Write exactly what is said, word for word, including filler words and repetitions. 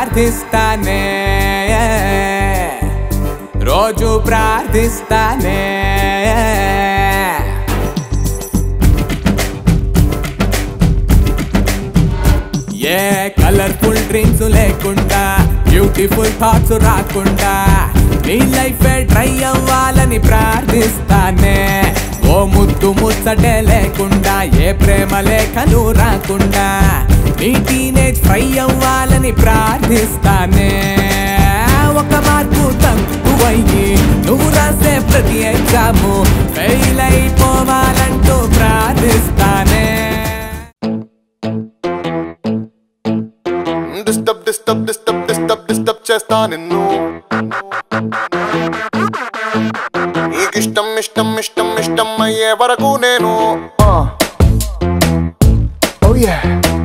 ప్రార్థిస్తానే రోజు ప్రార్థిస్తానే ఏ కలర్ఫుల్ డ్రీమ్స్ లేకుండా బ్యూటిఫుల్ థాట్స్ రాకుండా నీ లైఫ్ ట్రై అవ్వాలని ప్రార్థిస్తానే ఓ ముద్దు ముచ్చటే లేకుండా ఏ ప్రేమ లేఖలు రాకుండా నీ టీనేజ్ ఫ్రై అవ్వాలని ప్రార్థిస్తానే ఒక మార్కు తక్కువయ్యి నువ్వు రాసే ప్రతి ఎగ్జాము ఫెయిల్ అయిపోవాలంటూ ప్రార్థిస్తానే disturb disturb disturb disturb disturb చేస్తా నిన్ను నీకిష్టం ఇష్టం ఇష్టం ఇష్టం అయ్యే వరకు నేను oh yeah